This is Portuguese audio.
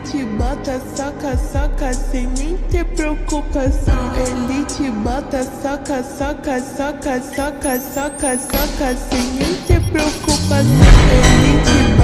te bota, soca, soca, sem nem ter preocupação. Ele te bota, soca, soca, soca, soca, soca, soca, sem nem ter preocupação. Ele te